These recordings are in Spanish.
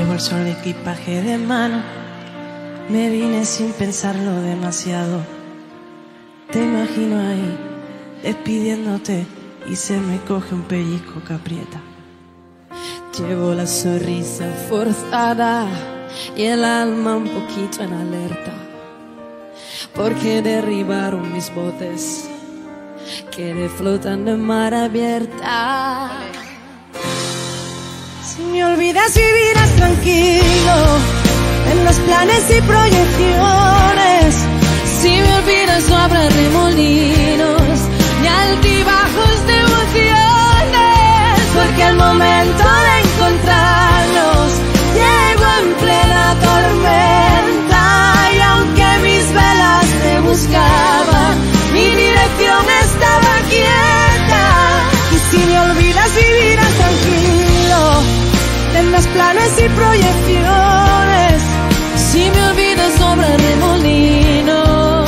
bolso el equipaje de mano. Me vine sin pensarlo demasiado. Te imagino ahí, despidiéndote, y se me coge un pellizco que aprieta. Llevo la sonrisa forzada y el alma un poquito en alerta, porque derribaron mis botes, quedé flotando en mar abierta. Si me olvidas vivirás tranquilo en los planes y proyecciones. Si me olvidas no habrá remolinos ni altibajos de emociones, porque el momento de encontrarnos llegó en plena tormenta, y aunque mis velas te buscaban, mi dirección estaba quieta. Y si me olvidas vivirás tranquilo, tendrás planes y proyecciones. Si me olvidas no habrá remolinos.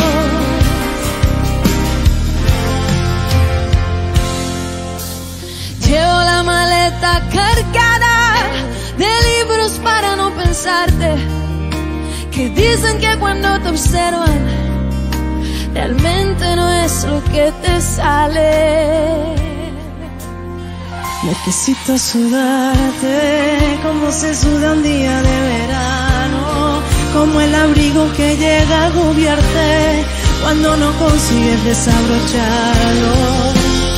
Llevo la maleta cargada de libros para no pensarte, que dicen que cuando te observan realmente no es lo que te sale. Necesito sudarte como se suda un día de verano, como el abrigo que llega a agobiarte cuando no consigues desabrocharlo.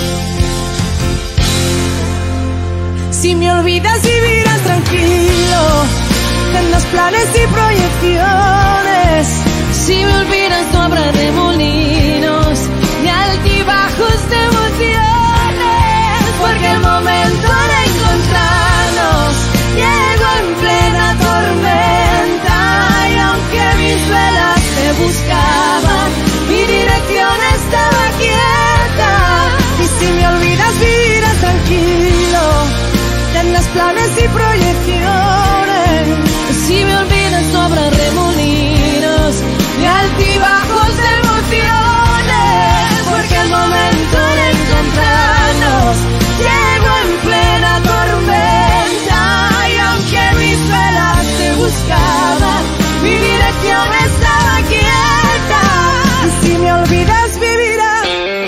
Si me olvidas vivirás tranquilo, tendrás planes y proyecciones. Si me olvidas no habrá remolinos ni altibajos de emociones, porque el momento de encontrarnos llegó en plena tormenta, y aunque mis velas te buscaban, mi dirección estaba quieta. Y si me olvidas vivirás tranquilo, tendrás planes y proyecciones. Si me olvidas no habrá remolinos ni altibajos de emociones, porque el momento de encontrarnos llegó en plena tormenta, y aunque mis velas te buscaban, mi dirección estaba quieta. Y si me olvidas vivirás.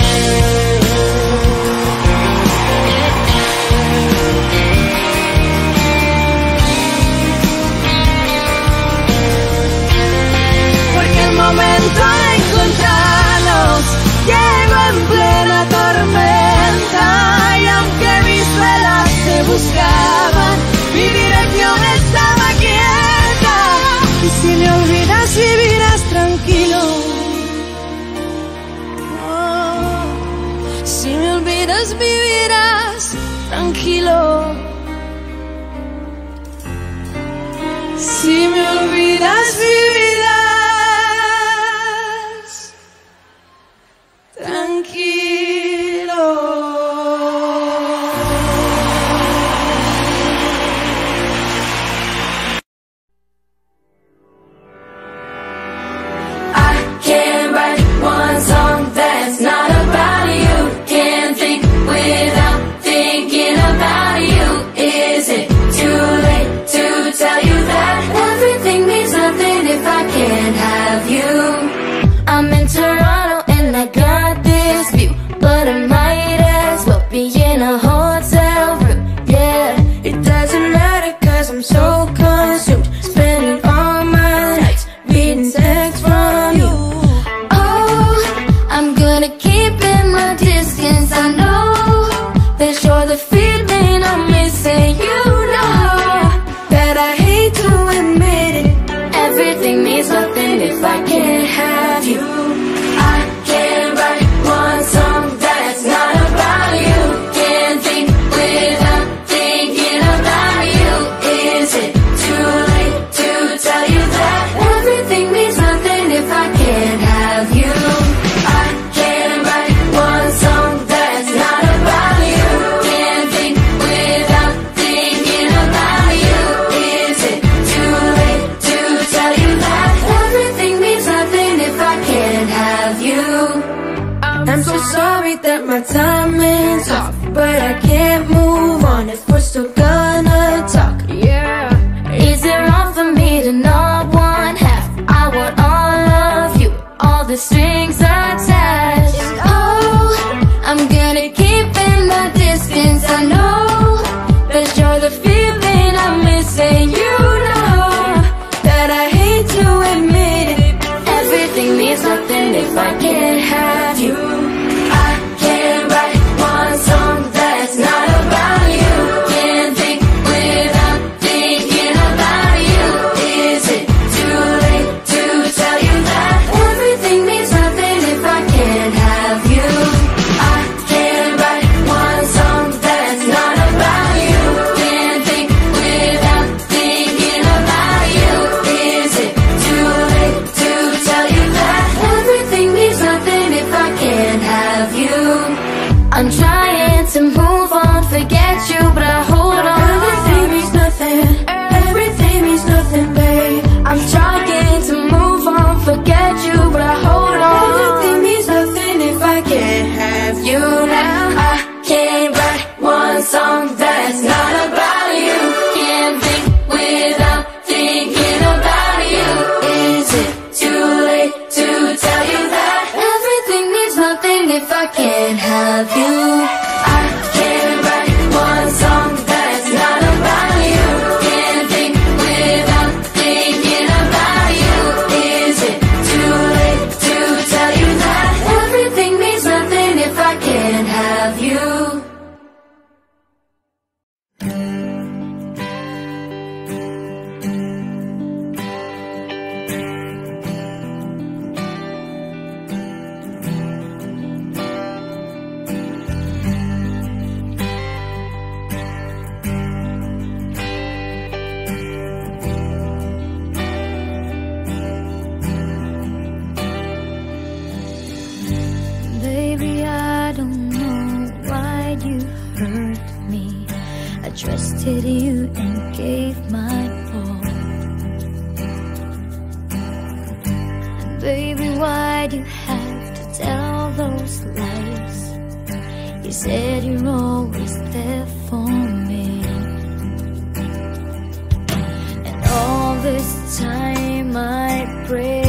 El momento de encontrarnos llegó en plena tormenta, y aunque mis velas te buscaban, mi dirección estaba quieta. Y si me olvidas vivirás tranquilo. Oh, si me olvidas vivirás tranquilo. Si me olvidas vivirás tranquilo. I can't write one song that's not about you. Can't think without thinking about you. Is it too late to tell you that everything means nothing you're not one half. I want all of you, all the strings attached. Oh, I'm gonna keep in the distance. I know that you're the feeling I'm missing. You know that I hate to admit it. Everything means nothing if I can't have you. I can't write one song that's not about you. Can't think without thinking about you. Is it too late to tell you that everything means nothing if I can't have you? I can't write one song that's not about you. Can't think without thinking about you. Is it too late to tell you that everything means nothing if I can't have you? I'm trying to move on, forget you, but I hold on. Everything means nothing, everything means nothing, babe. I'm trying to move on, forget you, but I hold on. Everything means nothing if I can't have you now. I can't write one song that's not about you. Can't think without thinking about you. Is it too late to tell you that everything means nothing if I can't have you? I can't write one song that's not about you. Can't think without thinking about you. Is it too late to tell you that everything means nothing if I can't have you? Baby, I don't know why you hurt me. I trusted you and gave my all. And baby, why'd you have to tell those lies? You said you're always there for me. And all this time I prayed